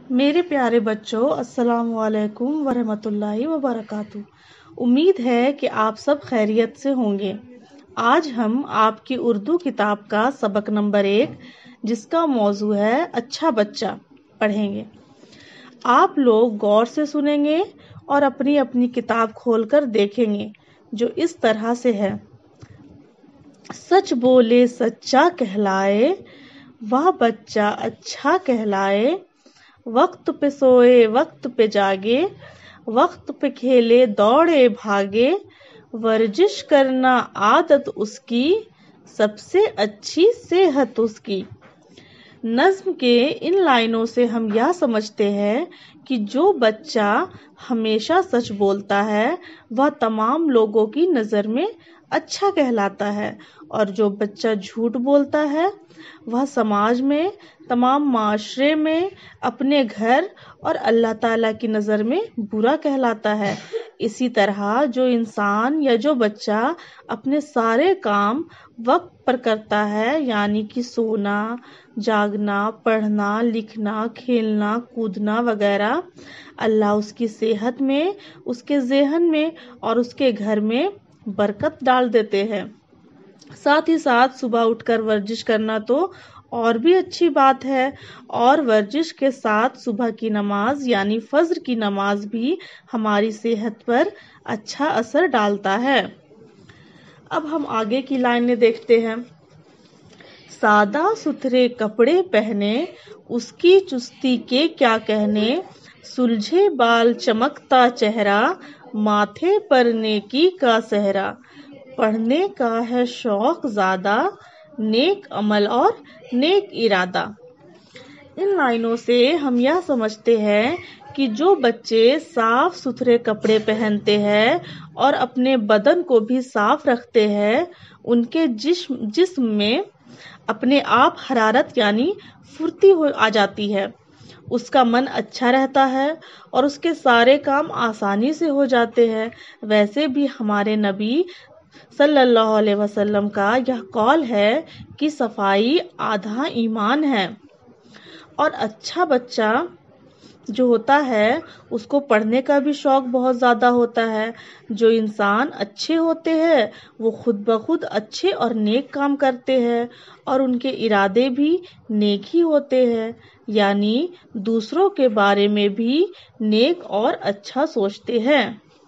मेरे प्यारे बच्चों, अस्सलाम वालेकुम वरहमतुल्लाहि वबरकातु। उम्मीद है कि आप सब खैरियत से होंगे। आज हम आपकी उर्दू किताब का सबक नंबर 1, जिसका मौजू है अच्छा बच्चा, पढ़ेंगे। आप लोग गौर से सुनेंगे और अपनी अपनी किताब खोलकर देखेंगे, जो इस तरह से है। सच बोले सच्चा कहलाए, वह बच्चा अच्छा कहलाए। वक्त पे सोए वक्त पे जागे, वक्त पे खेले दौड़े भागे। वर्जिश करना आदत उसकी, सबसे अच्छी सेहत उसकी। नज्म के इन लाइनों से हम यह समझते हैं कि जो बच्चा हमेशा सच बोलता है वह तमाम लोगों की नजर में अच्छा कहलाता है, और जो बच्चा झूठ बोलता है वह समाज में, तमाम माशरे में, अपने घर और अल्लाह ताला की नजर में बुरा कहलाता है। इसी तरह जो इंसान या जो बच्चा अपने सारे काम वक्त पर करता है, यानी कि सोना, जागना, पढ़ना, लिखना, खेलना, कूदना वगैरह, अल्लाह उसकी सेहत में, उसके ज़हन में और उसके घर में बरकत डाल देते हैं। साथ ही साथ सुबह उठकर वर्जिश करना तो और भी अच्छी बात है, और वर्जिश के साथ सुबह की नमाज यानी फज्र की नमाज भी हमारी सेहत पर अच्छा असर डालता है। अब हम आगे की लाइनें देखते हैं। सादा सुथरे कपड़े पहने, उसकी चुस्ती के क्या कहने। सुलझे बाल चमकता चेहरा, माथे पर नेकी का सहरा। पढ़ने का है शौक ज्यादा, नेक अमल और नेक इरादा। इन लाइनों से हम यह समझते हैं कि जो बच्चे साफ सुथरे कपड़े पहनते हैं और अपने बदन को भी साफ रखते हैं, उनके जिस्म में अपने आप हरारत यानी फुर्ती आ जाती है। उसका मन अच्छा रहता है और उसके सारे काम आसानी से हो जाते हैं। वैसे भी हमारे नबी सल्लल्लाहु अलैहि वसल्लम का यह कौल है कि सफाई आधा ईमान है, और अच्छा बच्चा जो होता है उसको पढ़ने का भी शौक बहुत ज्यादा होता है। जो इंसान अच्छे होते हैं वो खुद ब खुद अच्छे और नेक काम करते हैं, और उनके इरादे भी नेक ही होते हैं, यानी दूसरों के बारे में भी नेक और अच्छा सोचते हैं।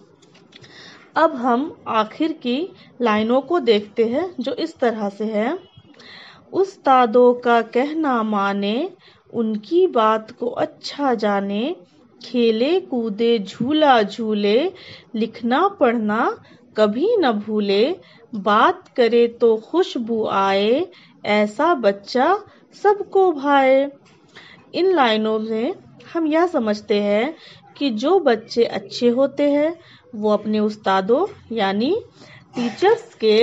अब हम आखिर की लाइनों को देखते हैं, जो इस तरह से है। उस्तादों का कहना माने, उनकी बात को अच्छा जाने। खेले कूदे झूला झूले, लिखना पढ़ना कभी न भूले। बात करे तो खुशबू आए, ऐसा बच्चा सबको भाए। इन लाइनों में हम यह समझते हैं कि जो बच्चे अच्छे होते हैं वो अपने उस्तादों यानी टीचर्स के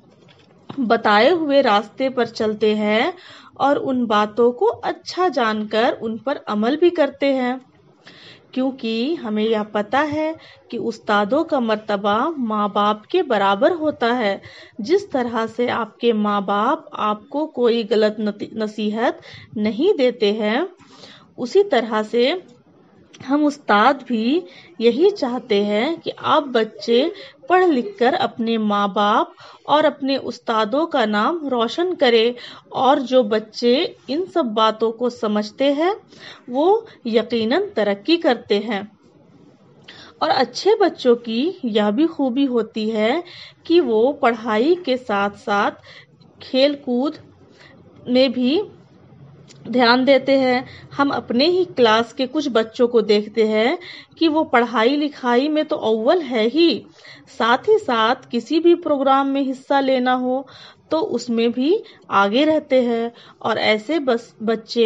बताए हुए रास्ते पर चलते हैं और उन बातों को अच्छा जानकर उन पर अमल भी करते हैं, क्योंकि हमें यह पता है कि उस्तादों का मर्तबा माँ बाप के बराबर होता है। जिस तरह से आपके माँ बाप आपको कोई गलत नसीहत नहीं देते हैं, उसी तरह से हम उस्ताद भी यही चाहते हैं कि आप बच्चे पढ़ लिख कर अपने माँ बाप और अपने उस्तादों का नाम रोशन करें। और जो बच्चे इन सब बातों को समझते हैं वो यकीनन तरक्की करते हैं। और अच्छे बच्चों की यह भी खूबी होती है कि वो पढ़ाई के साथ साथ खेल कूद में भी ध्यान देते हैं। हम अपने ही क्लास के कुछ बच्चों को देखते हैं कि वो पढ़ाई लिखाई में तो अव्वल है ही, साथ ही साथ किसी भी प्रोग्राम में हिस्सा लेना हो तो उसमें भी आगे रहते हैं। और ऐसे बच्चे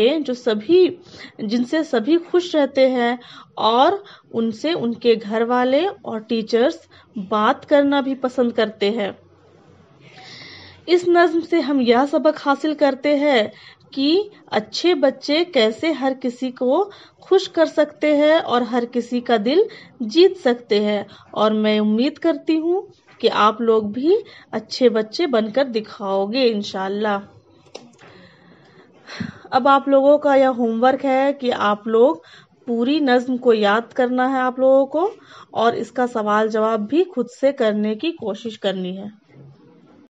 जिनसे सभी खुश रहते हैं, और उनसे उनके घर वाले और टीचर्स बात करना भी पसंद करते हैं। इस नज्म से हम यह सबक हासिल करते हैं कि अच्छे बच्चे कैसे हर किसी को खुश कर सकते हैं और हर किसी का दिल जीत सकते हैं। और मैं उम्मीद करती हूँ कि आप लोग भी अच्छे बच्चे बनकर दिखाओगे इंशाल्लाह। اب آپ لوگوں کا یہ ہوم ورک ہے کہ آپ لوگ پوری نظم کو یاد کرنا ہے آپ لوگوں کو، اور اس کا سوال جواب بھی خود سے کرنے کی کوشش کرنی ہے۔